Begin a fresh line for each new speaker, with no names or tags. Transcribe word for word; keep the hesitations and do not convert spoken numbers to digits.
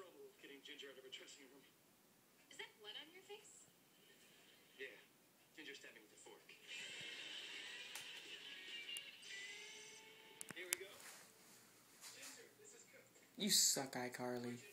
trouble getting Ginger out of her dressing room.
Is that blood on your face?
Yeah. Ginger stabbed me with a fork. Here we go. Ginger, this is good.
You suck, iCarly.